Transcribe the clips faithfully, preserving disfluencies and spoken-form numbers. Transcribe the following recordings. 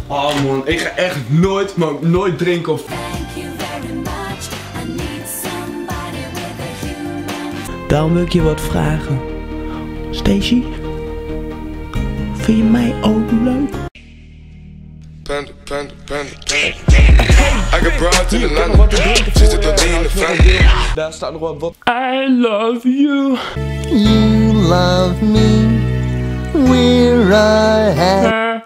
Oh man, ik ga echt nooit, maar ook nooit drinken of... Daarom wil ik je wat vragen. Stacey, vind je mij ook leuk? Panda, panda, panda, panda. I got brought to the London. She's the D in the front. Daar staat nog wat. I love you. You love me. We're a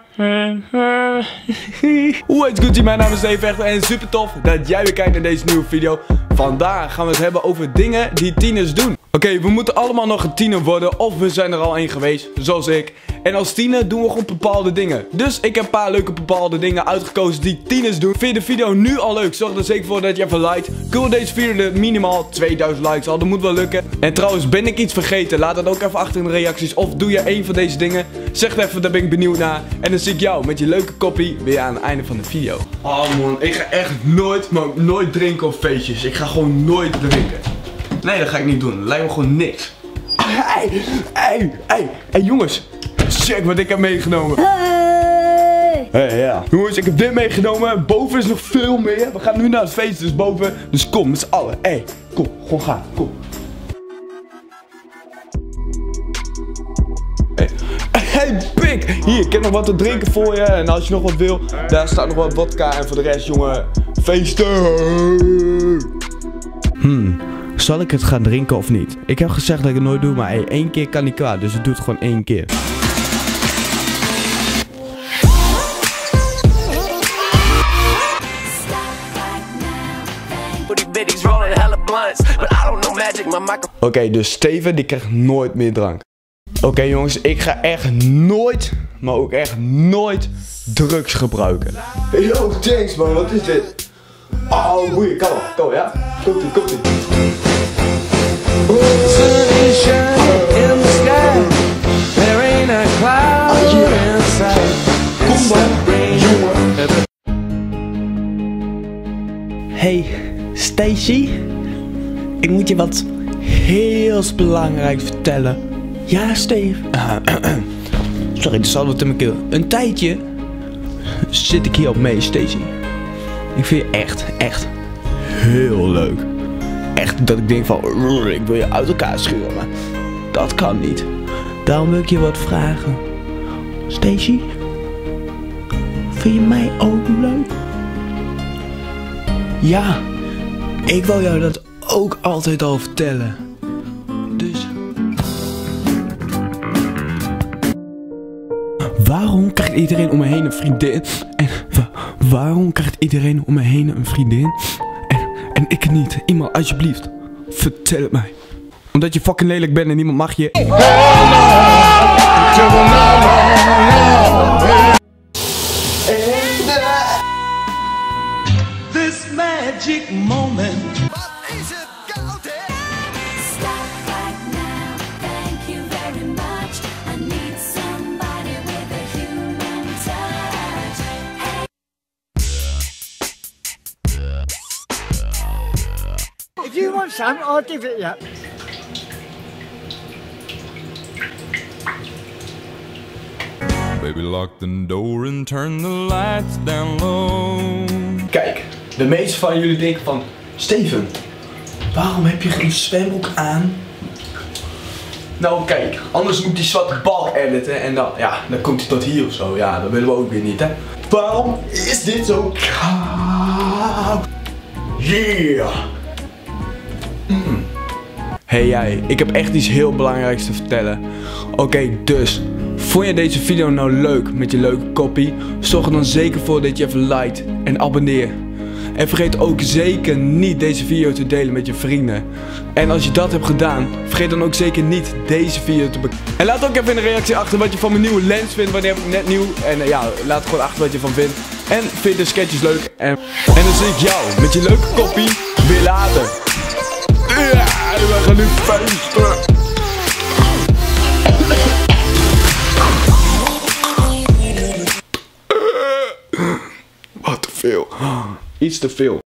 Hoe heet Gucci? Mijn naam is Dave Vechter en super tof dat jij weer kijkt naar deze nieuwe video. Vandaag gaan we het hebben over dingen die tieners doen. Oké, okay, we moeten allemaal nog een tiener worden of we zijn er al één geweest, zoals ik. En als tiener doen we gewoon bepaalde dingen. Dus ik heb een paar leuke bepaalde dingen uitgekozen die tieners doen. Vind je de video nu al leuk? Zorg er zeker voor dat je even liked. Kunnen we deze video minimaal tweeduizend likes al? Dat moet wel lukken. En trouwens, ben ik iets vergeten? Laat het ook even achter in de reacties. Of doe je één van deze dingen? Zeg het even, daar ben ik benieuwd naar. En dan zie ik jou met je leuke koppie weer aan het einde van de video. Oh man, ik ga echt nooit, maar ook nooit drinken op feestjes. Ik ga gewoon nooit drinken. Nee, dat ga ik niet doen. Dat lijkt me gewoon niks. Hey, hey, hey, hey jongens. Check wat ik heb meegenomen. Hey! Hey, ja. Jongens, ik heb dit meegenomen. Boven is nog veel meer. We gaan nu naar het feest, dus boven. Dus kom, met z'n allen. Hey, kom, gewoon gaan. Kom. Hey, hey Pik. Hier, ik heb nog wat te drinken voor je. En als je nog wat wil, daar staat nog wat vodka. En voor de rest, jongen, feesten. Hmm, zal ik het gaan drinken of niet? Ik heb gezegd dat ik het nooit doe, maar hey, één keer kan niet kwaad. Dus ik doe het gewoon één keer. Oké, okay, dus Steven die krijgt nooit meer drank. Oké okay, jongens, ik ga echt nooit, maar ook echt nooit drugs gebruiken. Yo, thanks man, wat is dit? Oh, boeien, kom maar, kom ja? Komt ie, komt ie. Kom maar, jongen. Hey, Stacey. Ik moet je wat heel belangrijks vertellen. Ja, Steve. Sorry, er zat wat in mijn keel. Een tijdje zit ik hier op mee, Stacey. Ik vind je echt, echt heel leuk. Echt dat ik denk van, ik wil je uit elkaar scheuren, maar dat kan niet. Daarom wil ik je wat vragen. Stacey, vind je mij ook leuk? Ja, ik wil jou dat ook altijd al vertellen. Dus... Waarom krijgt iedereen om me heen een vriendin? En wa waarom krijgt iedereen om me heen een vriendin? En, en ik niet. Iemand, alsjeblieft. Vertel het mij. Omdat je fucking lelijk bent en niemand mag je... This magic moment. If you want some, I'll give it you. Baby, lock the door and turn the lights down low. Kijk, de meeste van jullie denken van... Steven, waarom heb je geen zwembroek aan? Nou kijk, anders moet die zwarte balk editen en dan, ja, dan komt hij tot hier of zo. Ja, dat willen we ook weer niet, hè. Waarom is dit zo koud? Yeah! Mm. Hey jij, ik heb echt iets heel belangrijks te vertellen. Oké, okay, dus... Vond je deze video nou leuk met je leuke kopie? Zorg er dan zeker voor dat je even liked en abonneer. En vergeet ook zeker niet deze video te delen met je vrienden. En als je dat hebt gedaan, vergeet dan ook zeker niet deze video te bekijken. En laat ook even in de reactie achter wat je van mijn nieuwe lens vindt, want die heb ik net nieuw. En uh, ja, laat gewoon achter wat je van vindt. En vind je de sketches leuk. En, en dan zie ik jou met je leuke kopie weer later. Ja, we gaan nu feesten. Wat te veel. Iets te veel.